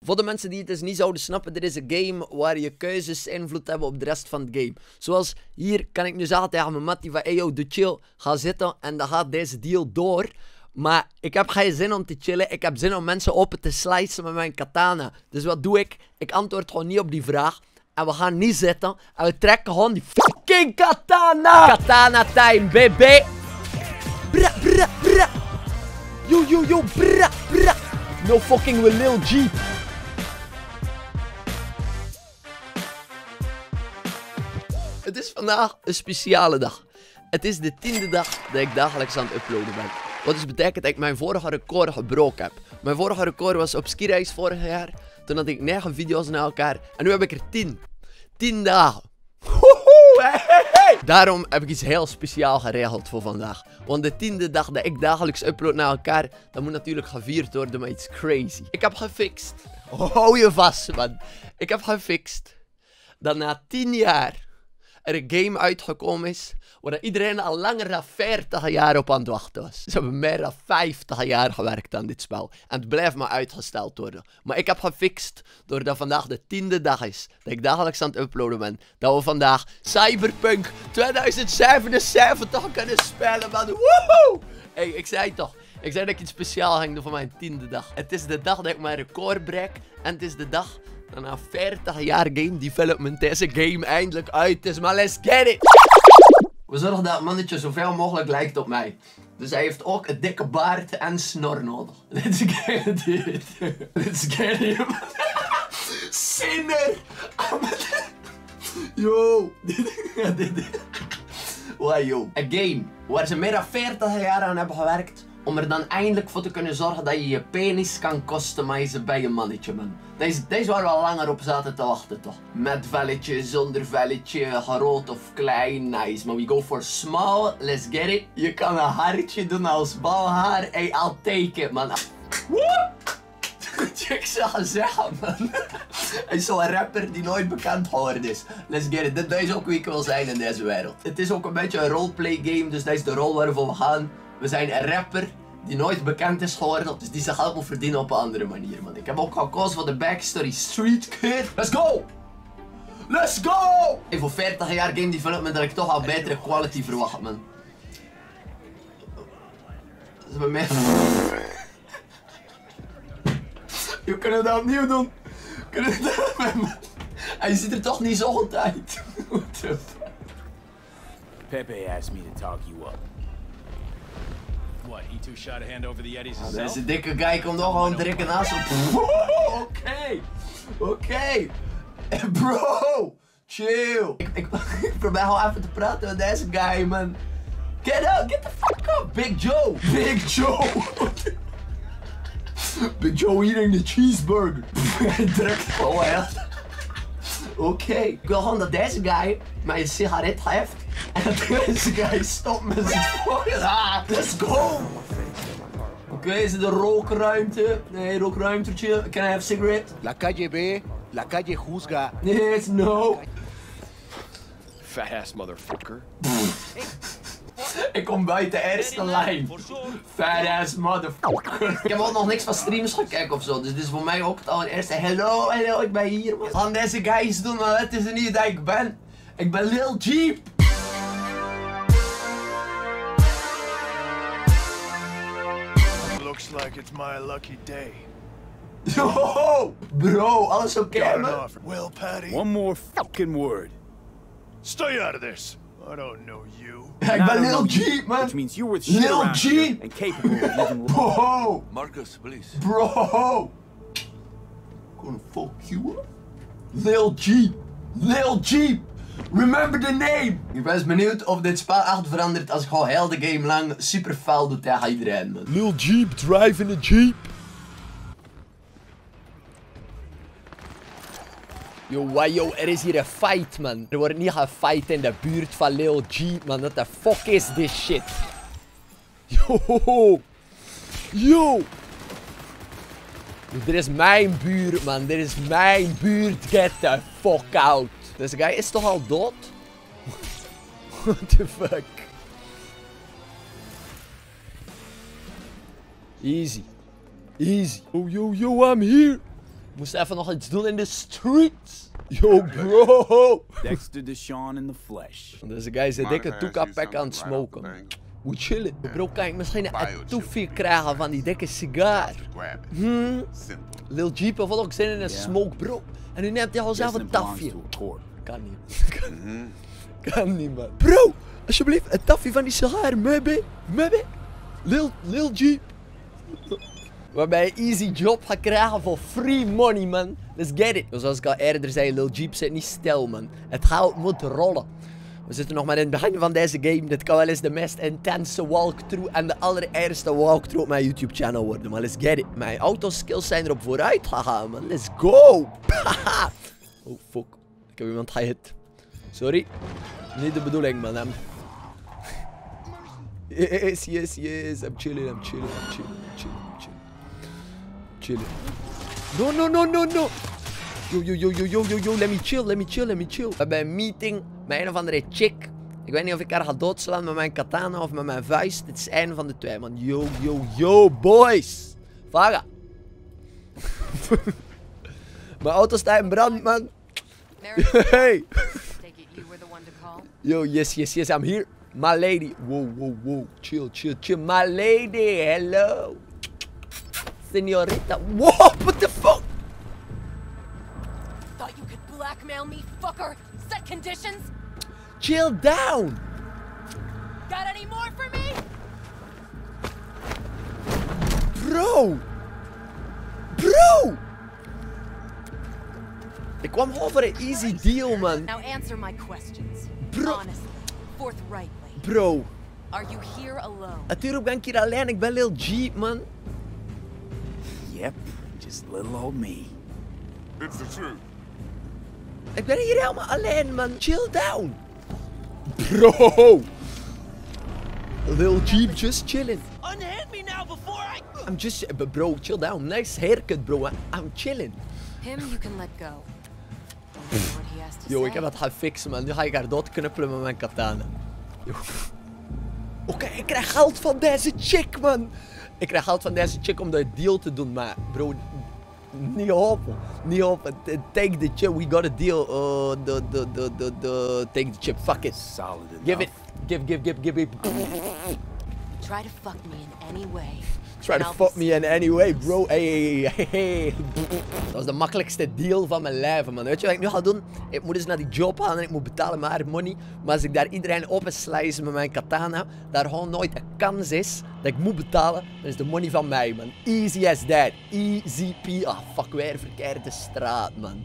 Voor de mensen die het dus niet zouden snappen, er is een game waar je keuzes invloed hebben op de rest van het game. Zoals hier kan ik nu zeggen tegen mijn mattie van, hey yo, de chill, ga zitten en dan gaat deze deal door. Maar ik heb geen zin om te chillen, ik heb zin om mensen open te slicen met mijn katana. Dus wat doe ik? Ik antwoord gewoon niet op die vraag. En we gaan niet zitten en we trekken gewoon die fucking katana! Katana time, baby! Bra, bra, bra! Yo, yo, yo, bra, bra! No fucking with Lil Jeep! Het is vandaag een speciale dag. Het is de 10e dag dat ik dagelijks aan het uploaden ben. Wat dus betekent dat ik mijn vorige record gebroken heb. Mijn vorige record was op skireis vorig jaar. Toen had ik 9 video's na elkaar. En nu heb ik er 10. 10 dagen. Hey. Daarom heb ik iets heel speciaal geregeld voor vandaag. Want de 10e dag dat ik dagelijks upload naar elkaar, dat moet natuurlijk gevierd worden met iets crazy. Ik heb gefixt. Hou je vast, man. Ik heb gefixt dat na 10 jaar er een game uitgekomen is waar iedereen al langer dan 40 jaar op aan het wachten was. Ze hebben meer dan 50 jaar gewerkt aan dit spel. En het blijft maar uitgesteld worden. Maar ik heb gefixt, doordat vandaag de 10e dag is, dat ik dagelijks aan het uploaden ben, dat we vandaag Cyberpunk 2077 kunnen spelen, man. Woehoe! Hey, ik zei toch. Ik zei dat ik iets speciaals ging doen voor mijn 10e dag. Het is de dag dat ik mijn record breek. En het is de dag dat na 40 jaar game development deze game eindelijk uit is. Maar let's get it! We zorgen dat het mannetje zoveel mogelijk lijkt op mij. Dus hij heeft ook een dikke baard en snor nodig. Let's get it. Let's get him. Sinner. Yo. Wow, yo. Een game waar ze meer dan 40 jaar aan hebben gewerkt. Om er dan eindelijk voor te kunnen zorgen dat je je penis kan customizen bij je mannetje, man. Deze waar we al langer op zaten te wachten, toch? Met velletje, zonder velletje, groot of klein, nice. Maar we go for small, let's get it. Je kan een hartje doen als balhaar. Hey, I'll take it, man. Ik zag het zeggen, man. Hij is zo'n rapper die nooit bekend geworden is. Let's get it. Dit is ook wie ik wil zijn in deze wereld. Het is ook een beetje een roleplay game, dus dat is de rol waarvoor we gaan. We zijn een rapper die nooit bekend is geworden, dus die zijn geld moet verdienen op een andere manier, man. Ik heb ook gekozen voor de backstory Street Kid. Let's go! Let's go! Hey, voor 40 jaar game development dat ik toch al betere quality verwacht, man. Dat is bij mij. Je kunnen dat opnieuw doen. Kunnen we dat met. Hij ziet er toch niet zo goed uit. What the fuck? Pepe asked me to talk you up. What, he too shot a hand over the Yetis himself? Deze dikke guy komt nog gewoon direct naast op. Oké. Oké. Bro. Chill. Ik probeer gewoon even te praten met deze guy, man. Get out. Get the fuck up. Big Joe. Big Joe. Big Joe eating the cheeseburger. Direct gewoon echt. Oké. Ik wil gewoon dat deze guy mij een sigaret heeft. En dat deze guy stopt met zijn volgende. Ah, let's go! Oké, is het een rookruimte? Nee, rookruimtetje. Can I have a cigarette? La calle B, la calle juzga. Yes, no. Fat ass motherfucker. Ik kom buiten de eerste lijn. Fat ass motherfucker. Ik heb ook nog niks van streams gekeken of zo. Dus dit is voor mij ook het allereerste. Hello, hello, ik ben hier. We gaan deze guys doen, maar het is niet dat ik ben. Ik ben Lil Jeep. Looks like it's my lucky day. Yo, bro, alles oké, man? Well, Patty. One more fucking word. Stay out of this. I don't know you. Ik ben Lil Jeep, man. Which means you're with shit Lil around here Jeep. and capable of even Bro. Marcus, please. Bro. Gonna fuck you up. Lil Jeep. Lil Jeep. Remember the name. Ik ben eens benieuwd of dit spel echt verandert als ik gewoon heel de game lang super fel doe tegen iedereen, man. Lil Jeep driving a Jeep. Yo, er is hier een fight, man. Er wordt niet gefight in de buurt van Lil Jeep, man. What the fuck is this shit? Yo. Dit is mijn buurt, man. Dit is mijn buurt. Get the fuck out. Deze guy is toch al dood? What the fuck? Easy. Easy. Oh, yo, I'm here. Moest even nog iets doen in de streets. Yo, bro. Dexter Deshawn in the flesh. Deze guy is een dikke toeka-pack aan het smoken. Hoe chillen. Bro, kan ik misschien een toefie krijgen van die dikke sigaar? Lil Jeep heeft ook zin in een smoke, bro. En nu neemt hij al zelf een tafje. Kan niet. Kan niet, man. Bro, alsjeblieft, een tafje van die sigaar, maybe. Lil Jeep. Waarbij je easy job gaat krijgen voor free money, man. Let's get it. Zoals ik al eerder zei, Lil Jeep zit niet stil, man. Het geld moet rollen. We zitten nog maar in het begin van deze game. Dit kan wel eens de meest intense walkthrough en de allereerste walkthrough op mijn YouTube channel worden. Maar let's get it. Mijn autoskills zijn erop vooruit gegaan, man. Let's go. Oh, fuck. Ik heb iemand gehit. Sorry. Niet de bedoeling, man. Yes. I'm chilling. No. Yo, let me chill. We hebben een meeting met een of andere chick. Ik weet niet of ik haar ga doodslaan met mijn katana of met mijn vuist. Het is een van de twee, man. Yo, boys. Vaga. Mijn auto staat in brand, man. Hey. Yo, yes, I'm here. My lady. Wow. Chill. My lady, hello. Señorita. Whoa, what the fuck? Thought you could blackmail me, fucker? Set conditions? Chill down. Got any more for me? Bro. Ik kwam gewoon voor een easy deal, man. Now answer my questions. Bro. Honestly, forthrightly. Bro. Are you here alone? Natuurlijk ben ik hier alleen. Ik ben Lil Jeep, man. Yep, just little old me. It's the truth. Ik ben hier helemaal alleen, man. Chill down. Bro. Lil Jeep, just chilling. Unhand me now before I... I'm just... Bro, chill down. Nice haircut, bro. I'm chilling. Him you can let go. What he has to Yo, say. ik heb dat gaan fixen, man. Nu ga ik haar doodknuppelen met mijn katana. Oké, ik krijg geld van deze chick, man. Ik krijg geld van deze chick om de deal te doen, maar bro, niet hopen. Take the chip, we got a deal. Take the chip, fuck it. Solid enough. Give it. Give it. Try to fuck me in any way. Try to fuck me in any way, bro. Hey. Dat was de makkelijkste deal van mijn leven, man. Weet je wat ik nu ga doen? Ik moet eens naar die job gaan en ik moet betalen met haar money. Maar als ik daar iedereen openslice met mijn katana, daar gewoon nooit een kans is dat ik moet betalen, dan is de money van mij, man. Easy as that. Easy P. Ah, fuck, weer verkeerde straat, man.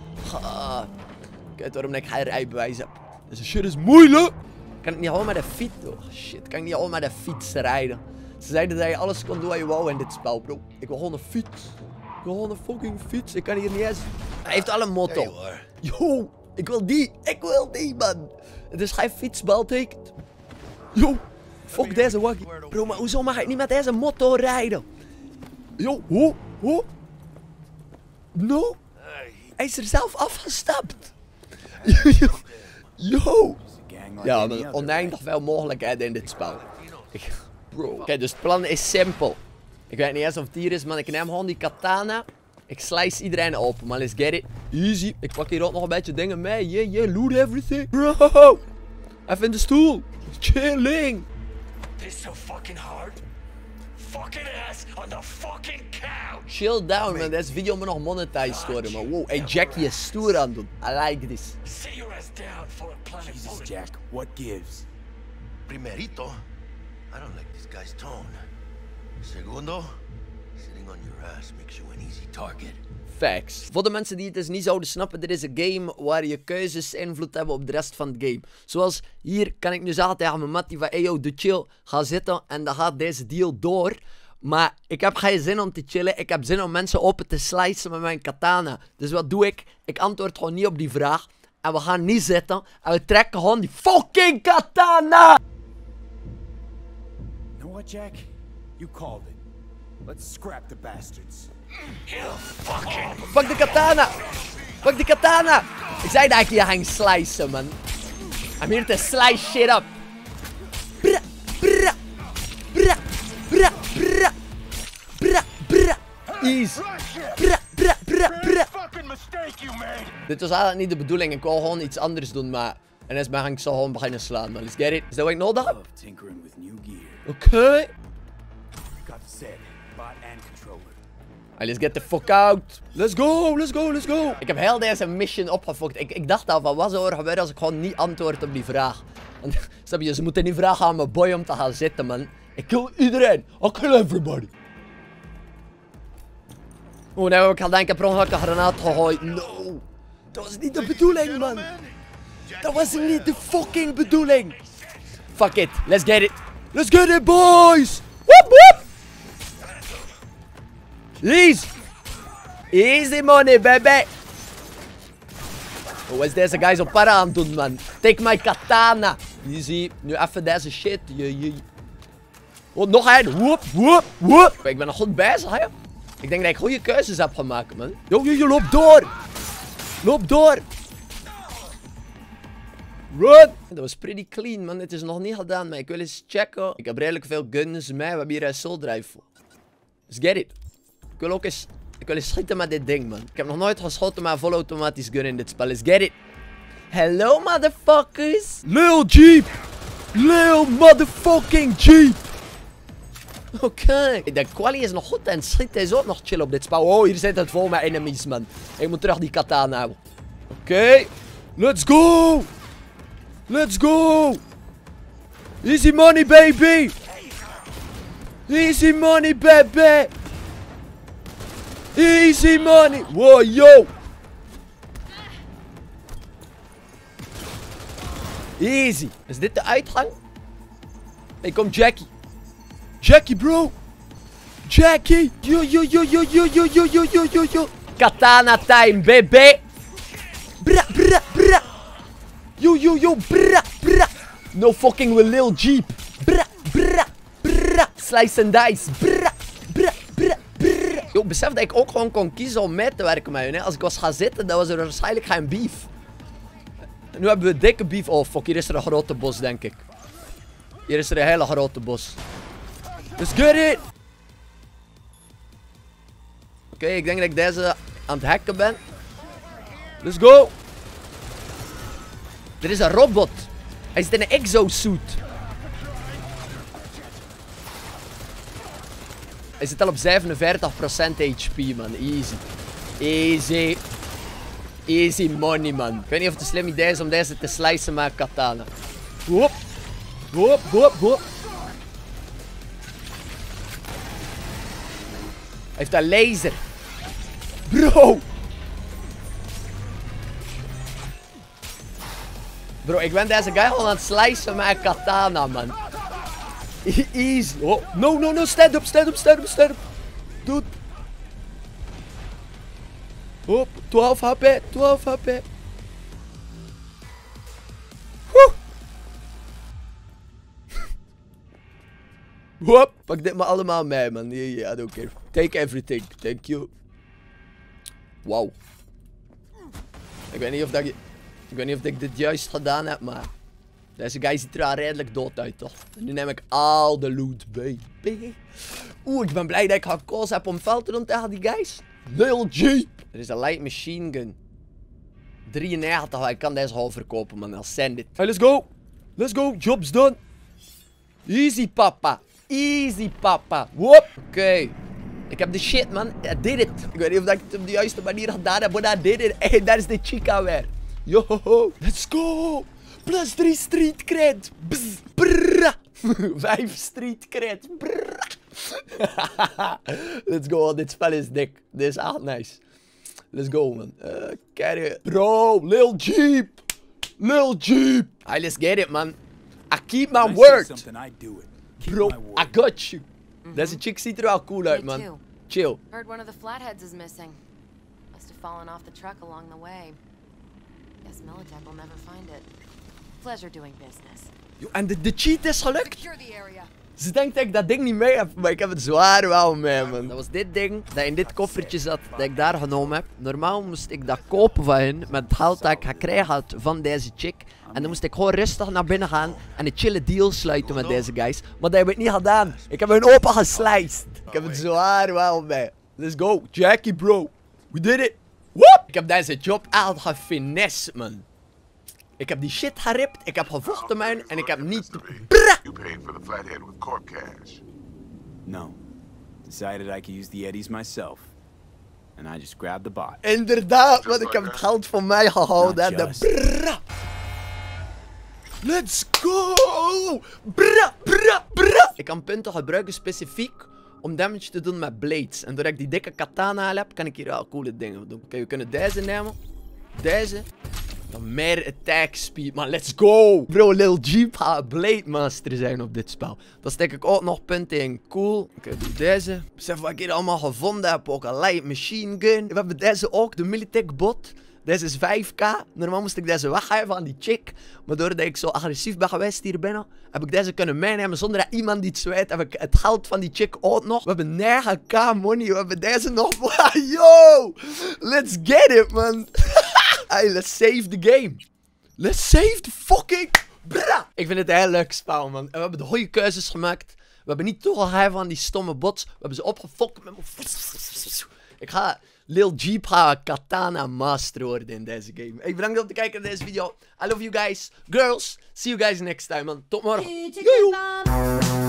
Kijk waarom ik geen rijbewijs heb. Deze shit is moeilijk. Kan ik niet gewoon met de fiets? Oh shit, kan ik niet gewoon met de fiets rijden? Ze zeiden dat je alles kon doen wat je wou in dit spel, bro. Ik wil gewoon een fiets. Ik wil gewoon een fucking fiets. Ik kan hier niet eens... Hij heeft al een motto. Yo, ik wil die, man. Het is geen fietsbal tekent. Yo, fuck deze waggie. Bro, maar hoezo mag ik niet met deze motto rijden? Yo, ho. No. Hij is er zelf afgestapt. Yo. Ja, maar oneindig veel mogelijkheden in dit spel. Bro. Oké, dus het plan is simpel. Ik weet niet eens of het hier is, maar ik neem gewoon die katana. Ik slice iedereen open, maar let's get it. Easy. Ik pak hier ook nog een beetje dingen mee. Yeah, loot everything. Bro. Even in de stoel. Chilling. This so fucking hard. Fucking ass on the fucking couch. Chill down, man. Deze video moet nog monetized worden, man. Wow, hey Jack, je stoer aan doen. I like this. Sit your ass down for a planet. Jesus, Jack, what gives? Primerito, I don't like this guy's tone. Segundo, sitting on your ass makes you an easy target. Facts. Voor de mensen die het dus niet zouden snappen, dit is een game waar je keuzes invloed hebben op de rest van het game. Zoals hier kan ik nu zeggen tegen mijn mattie van, hey yo, doe chill, ga zitten en dan gaat deze deal door. Maar ik heb geen zin om te chillen, ik heb zin om mensen open te slicen met mijn katana. Dus wat doe ik? Ik antwoord gewoon niet op die vraag. En we gaan niet zitten en we trekken gewoon die fucking katana! You know what, Jack? You called it. Let's scrap the bastards. Fuck de katana! Fuck die katana! Ik zei dat ik hier ging slicen, man. I'm here to slice shit up. Bra, bra, bra, bra, bra, bra, bra. Easy. Bra, bra, bra, bra. Dit was eigenlijk niet de bedoeling. Ik wou gewoon iets anders doen, maar... En is ben ik zo gewoon beginnen slaan, man. Let's get it. Is dat wat ik nodig heb? Love tinkering with new gear. Oké. Got the set, bot and controller. Alright, let's get the fuck out. Let's go, let's go, let's go. Ik heb heel deze mission opgefokt. Ik dacht al van wat zou er gebeuren als ik gewoon niet antwoord op die vraag. Want, snap je, ze moeten niet vragen aan mijn boy om te gaan zitten, man. Ik kill iedereen. I kill everybody. Oh, nou, ik had denk ik per ongeluk een granaat gegooid. No. Dat was niet de bedoeling, man. Dat was niet de fucking bedoeling. Fuck it. Let's get it. Let's get it, boys. Woep, woep. Easy. Easy money, baby. Oh, wat is deze guy zo para aan het doen, man? Take my katana. Easy. Nu even deze shit. Oh, nog een. Woep, woep, woep. Ik ben nog goed bezig, hè? Ik denk dat ik goede keuzes heb gemaakt, man. Yo, loop door. Loop door. Run. Dat was pretty clean, man. Het is nog niet gedaan, maar ik wil eens checken. Ik heb redelijk veel guns mee. We hebben hier een soul drive voor. Let's get it. Ik wil ook eens... Ik wil eens schieten met dit ding, man. Ik heb nog nooit geschoten met een volautomatisch gun in dit spel. Let's get it. Hello, motherfuckers. Lil Jeep. Lil motherfucking Jeep. Oké. De quali is nog goed en schiet is ook nog chill op dit spel. Oh, hier zit het vol met enemies, man. Ik moet terug die katana hebben. Oké. Let's go. Let's go. Easy money, baby. Easy money, baby. Easy money. Wow, yo. Easy. Is dit de uitgang? Hey, kom Jackie. Jackie, bro. Jackie. Yo. Katana time, baby. Bra. Yo, bra. No fucking with Lil Jeep. Bra. Slice and dice. Bra. Yo, besef dat ik ook gewoon kon kiezen om mee te werken met hun. Hè. Als ik was gaan zitten, dan was er waarschijnlijk geen beef. Nu hebben we dikke beef. Oh, fuck. Hier is er een grote bos, denk ik. Hier is er een hele grote bos. Let's get it! Oké, ik denk dat ik deze aan het hacken ben. Let's go! Er is een robot. Hij zit in een exosuit. Hij zit al op 47% HP, man. Easy. Easy money, man. Ik weet niet of het een slim idee is om deze te slicen met katana. Hop. Hij heeft een laser. Bro, ik ben deze guy gewoon aan het slicen met een katana, man. Easy. Oh, no. Stand up. Dude. Hop, 12 HP. Hop, pak dit maar allemaal mee, man. Yeah, I don't care. Take everything. Thank you. Wow. Ik weet niet of ik dit juist gedaan heb, maar... Deze guy ziet er al redelijk dood uit, toch? En nu neem ik al de loot, baby. Oeh, ik ben blij dat ik gekozen heb om veld te doen tegen die guys. Lil Jeep. Er is een light machine gun. 93, ik kan deze gewoon verkopen, man. I'll send it. Hey, let's go. Job's done. Easy, papa. Whoop. Oké. Ik heb de shit, man. I did it. Ik weet niet of ik het op de juiste manier gedaan heb, maar I did it. Hey, daar is de chica weer. Yo, let's go. Plus 3 street cred. Bzz, brrra. 5 street cred. Brrra. Let's go. Dit spel is dik. Dit is echt nice. Let's go, man. Carry. Bro, Lil Jeep. Hey, let's get it, man. I keep my word. Bro, I got you. Deze chick ziet er wel cool uit, man. Chill. Heard one of the flatheads is missing. Must have fallen off the truck along the way. Guess Militech will never find it. Pleasure doing business. Yo, en de cheat is gelukt. Secure the area. Ze denkt dat ik dat ding niet mee heb, maar ik heb het zwaar wel mee, man. Dat was dit ding dat in dit koffertje zat, dat ik daar genomen heb. Normaal moest ik dat kopen van hun, met het geld dat ik gekregen had van deze chick. En dan moest ik gewoon rustig naar binnen gaan en een chille deal sluiten met deze guys. Maar dat heb ik niet gedaan. Ik heb hun open gesliced. Ik heb het zwaar wel mee. Let's go. Jackie, bro. We did it. Woep! Ik heb deze job echt gefinesse, man. Ik heb die shit geript, ik heb gevochten, man, en ik heb niet... Brrrr! You paid for the flathead with corp cash. No. Decided I could use the eddies myself. And I just grabbed the bot. Inderdaad, want ik heb het geld van mij gehouden. En de brrrr. Let's go! Brrrr, brrrr, brrrr. Ik kan punten gebruiken specifiek om damage te doen met blades. En doordat ik die dikke katana al heb, kan ik hier al coole dingen doen. Oké, we kunnen deze nemen. Deze. Dan meer attack speed. Maar let's go! Bro, Lil Jeep gaat Blade Master zijn op dit spel. Dan steek ik ook nog punten in. Cool. Oké, doe deze. Besef wat ik hier allemaal gevonden heb. Ook een light machine gun. We hebben deze ook, de Militech bot. Deze is 5k. Normaal moest ik deze weggeven aan die chick. Maar doordat ik zo agressief ben geweest hier binnen, heb ik deze kunnen meenemen zonder dat iemand iets weet. Heb ik het geld van die chick ook nog. We hebben 9k money. We hebben deze nog. Yo! Let's get it, man. Hey, let's save the game. Let's save the fucking... Bra! Ik vind het een heel leuk spel, man. En we hebben de goede keuzes gemaakt. We hebben niet toegegeven aan die stomme bots. We hebben ze opgefokt met mijn... Ik ga... Lil Jeep gaat katana master worden in deze game. Ik bedankt om te kijken naar deze video. I love you guys. Girls. See you guys next time, man. Tot morgen. Yo!